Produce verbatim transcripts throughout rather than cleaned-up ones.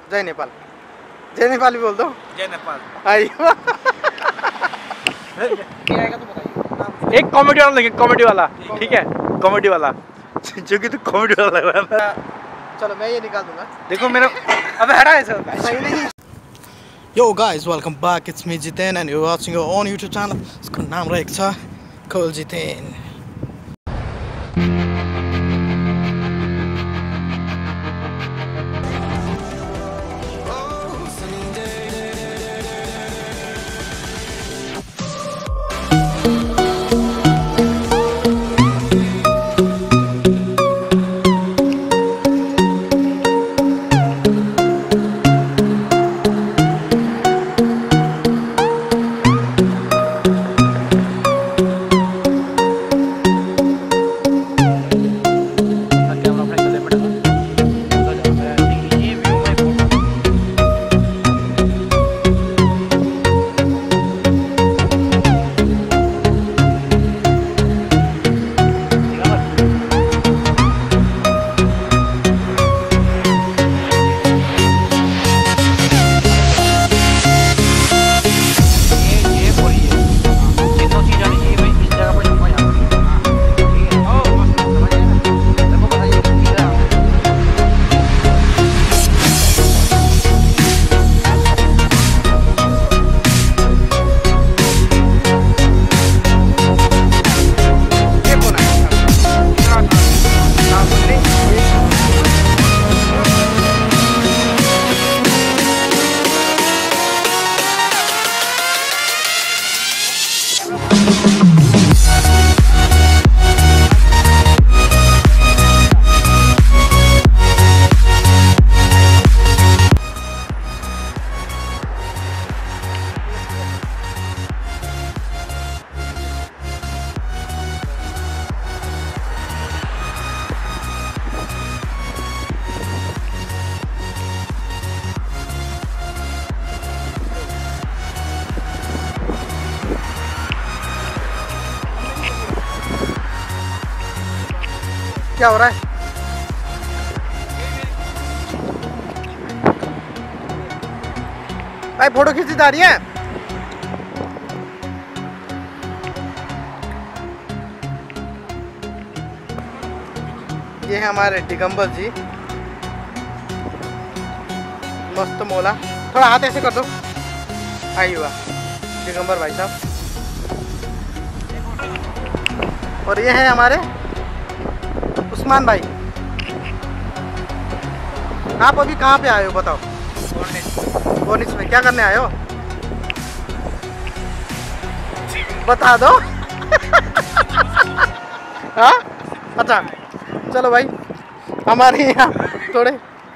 जय नेपाल। जय नेपाल भी बोल दो। जय नेपाल। आइए एक कॉमेडी वाला लेंगे, कॉमेडी वाला, ठीक है, कॉमेडी वाला जो कि तू कॉमेडी वाला लग रहा है। चलो मैं ये निकाल दूंगा। देखो मेरा, अबे हटा ऐसा सही नहीं। Yo guys, welcome back. It's me Jiten and you're watching your own YouTube channel. इसका नाम रहेको छ Cool Jiten. क्या हो रहा है? भाई फोटो खींची जा रही है। ये है हमारे दिगंबर जी, मस्त मोला। थोड़ा हाथ ऐसे कर दो। आई हुआ दिगंबर भाई साहब। और ये है हमारे उस्मान भाई। आप अभी कहाँ पे आए हो बताओ? बोनिस में क्या करने आए हो? बता दो। हाँ अच्छा चलो भाई, हमारे यहाँ थोड़े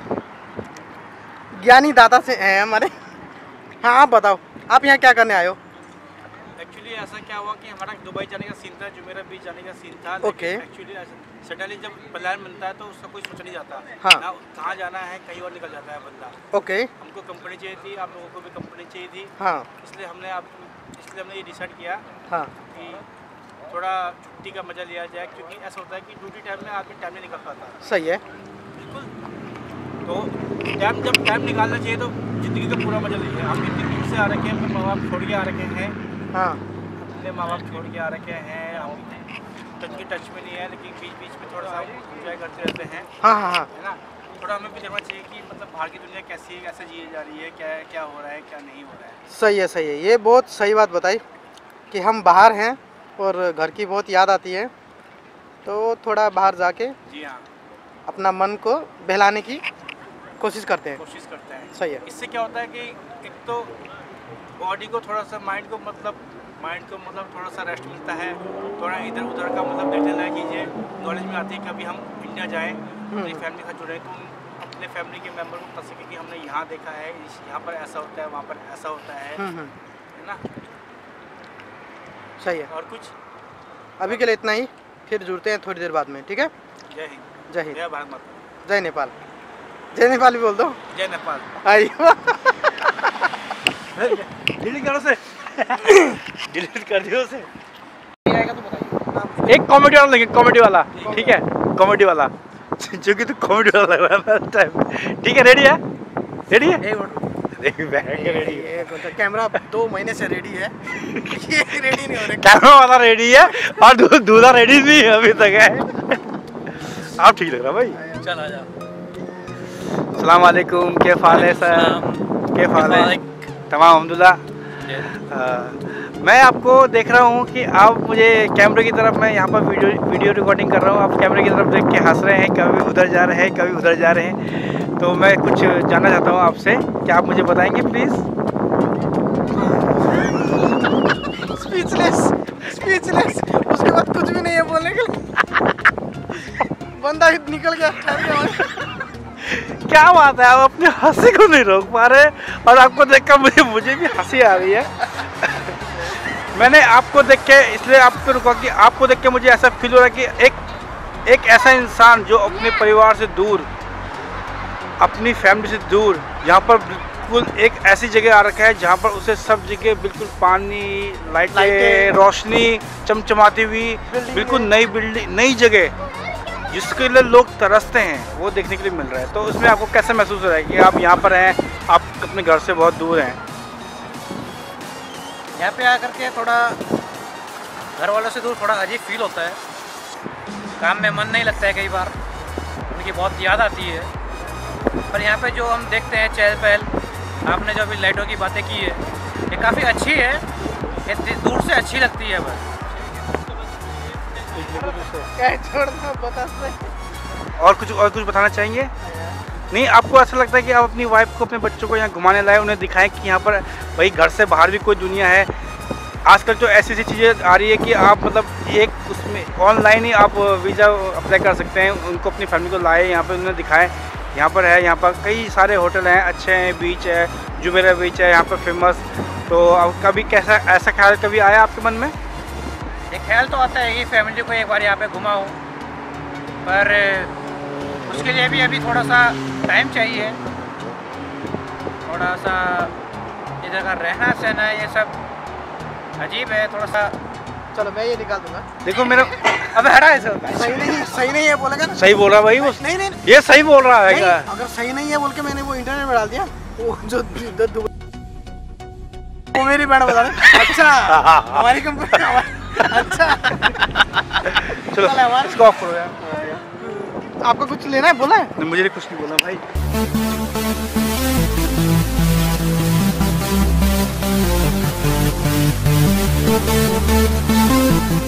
ज्ञानी दादा से हैं हमारे। हाँ आप बताओ, आप यहाँ क्या करने आए हो? एक्चुअली ऐसा क्या हुआ कि हमारा दुबई जाने का सीन था, जो मेरा बीच जाने का सीन था। ओके। एक्चुअली सडनली जब प्लान बनता है तो उसका कोई सोच नहीं जाता। हाँ। ना कहाँ जाना है, कहीं और निकल जाता है बंदा। ओके। हमको कंपनी चाहिए थी, आप लोगों को भी कंपनी चाहिए थी। हाँ। इसलिए हमने आप इसलिए हमने ये डिसाइड किया हाँ कि थोड़ा छुट्टी का मजा लिया जाए, क्योंकि ऐसा होता है कि ड्यूटी टाइम में आदमी टाइम नहीं निकल पाता। सही है। बिल्कुल। तो टाइम जब टाइम निकालना चाहिए तो ज़िंदगी का पूरा मजा लीजिए। हम इतनी दूर से आ रखे हैं, अपने माँ बाप छोड़ के आ रखे हैं। हाँ अपने माँ बाप छोड़ के आ रखे हैं, हम टच की टच में नहीं है, लेकिन बीच बीच में थोड़ा सा एंजॉय करते रहते हैं। हाँ हाँ हाँ है ना। थोड़ा हमें भी देखना चाहिए कि मतलब बाहर की दुनिया कैसी है, कैसे जी जा रही है, क्या क्या हो रहा है, क्या नहीं हो रहा है। सही है सही है। ये बहुत सही बात बताई कि हम बाहर हैं और घर की बहुत याद आती है, तो थोड़ा बाहर जाके जी हाँ, अपना मन को बहलाने की कोशिश करते हैं। कोशिश करते हैं। सही है। इससे क्या होता है कि एक तो बॉडी को थोड़ा सा, माइंड को मतलब माइंड को मतलब थोड़ा सा रेस्ट मिलता है। थोड़ा इधर उधर का मतलब देखने लायक चीज़ें नॉलेज में आती है। कभी हम इंडिया जाएँ, अपनी फैमिली के साथ जुड़े, तो अपने फैमिली के मेम्बर को बता सकें कि हमने यहाँ देखा है, यहाँ पर ऐसा होता है, वहाँ पर ऐसा होता है, है ना। सही है। और कुछ अभी के लिए इतना ही, फिर जुड़ते हैं थोड़ी देर बाद में, ठीक है। जय हिंद। जय हिंद। जय भारत माता। जय नेपाल। जय नेपाल भी बोल दो। जय नेपाल। आइए डिलीट करो से। डिलीट कर दियो उसे। बताइए एक कॉमेडी वाला लेंगे, कॉमेडी वाला, ठीक है, कॉमेडी वाला जो कि तू कॉमेडी वाला लग रहा है टाइम। ठीक है, रेडी है? रेडी है? रेडी है। कैमरा दो महीने से रेडी है, ये रेडी नहीं हो रहा। कैमरा वाला रेडी है और दूल्हा रेडी नहीं है अभी तक है। आप ठीक लग रहा भाई। चल आ जा। अस्सलाम वालेकुम, के फाल है सर? के फाल है? तमाम अल्हम्दुलिल्लाह। मैं आपको देख रहा हूँ कि आप मुझे कैमरे की तरफ, मैं यहाँ पर वीडियो वीडियो रिकॉर्डिंग कर रहा हूँ, आप कैमरे की तरफ देख के हंस रहे हैं, कभी उधर जा रहे हैं, कभी उधर जा रहे हैं। तो मैं कुछ जानना चाहता हूँ आपसे, क्या आप मुझे बताएंगे प्लीज़? स्पीचलेस स्पीचलेस उसके बाद कुछ भी नहीं है बोलने के लिए। बंदा निकल गया, ठहर गया। क्या बात है, आप अपने हंसी को नहीं रोक पा रहे और आपको देखकर मुझे मुझे भी हंसी आ रही है। मैंने आपको देख के इसलिए आपको रुका कि आपको देख के मुझे ऐसा फील हो रहा है कि एक एक ऐसा इंसान जो अपने परिवार से दूर, अपनी फैमिली से दूर, यहाँ पर बिल्कुल एक ऐसी जगह आ रखा है जहाँ पर उसे सब जगह बिल्कुल पानी, लाइटें, रोशनी चमचमाती हुई, बिल्कुल नई बिल्डिंग, नई जगह जिसके लिए लोग तरसते हैं, वो देखने के लिए मिल रहा है। तो उसमें आपको कैसे महसूस हो रहा है कि आप यहाँ पर हैं, आप अपने घर से बहुत दूर हैं? यहाँ पे आकर के थोड़ा घर वालों से दूर थोड़ा अजीब फील होता है, काम में मन नहीं लगता है, कई बार उनकी बहुत याद आती है। पर यहाँ पे जो हम देखते हैं चहल पहल, आपने जो अभी लाइटों की बातें की है, ये काफ़ी अच्छी है, ये दूर से अच्छी लगती है। बस बता और कुछ और कुछ बताना चाहेंगे? नहीं, आपको ऐसा लगता है कि आप अपनी वाइफ को, अपने बच्चों को यहाँ घुमाने लाए, उन्हें दिखाएं कि यहाँ पर भाई घर से बाहर भी कोई दुनिया है। आजकल तो ऐसी ऐसी चीज़ें आ रही है कि आप मतलब एक उसमें ऑनलाइन ही आप वीज़ा अप्लाई कर सकते हैं, उनको अपनी फैमिली को लाए यहाँ पर, उन्हें दिखाएं यहाँ पर है, यहाँ पर कई सारे होटल हैं, अच्छे हैं, बीच है, जुमेरा बीच है यहाँ पर फेमस। तो अब कभी कैसा ऐसा ख्याल कभी आया आपके मन में? एक ख्याल तो आता है कि फैमिली को एक बार यहाँ पे घुमाऊँ, पर उसके लिए भी अभी थोड़ा सा टाइम चाहिए, थोड़ा सा इधर का रहना सहना ये सब अजीब है थोड़ा सा। चलो मैं ये निकाल दूंगा। देखो मेरा अबे हटा ऐसा सही नहीं, सही नहीं है बोलेगा ना। सही बोल रहा भाई वो। नहीं नहीं ये सही बोल रहा है क्या? अगर सही नहीं है बोल के मैंने वो इंटरनेट में डाल दिया, वो जो वो मेरी मैडम बता रहे। अच्छा हमारी कंपनी, अच्छा चलो इसको ऑफ करो यार। आपको कुछ लेना है बोला है? नहीं, मुझे कुछ नहीं बोला भाई।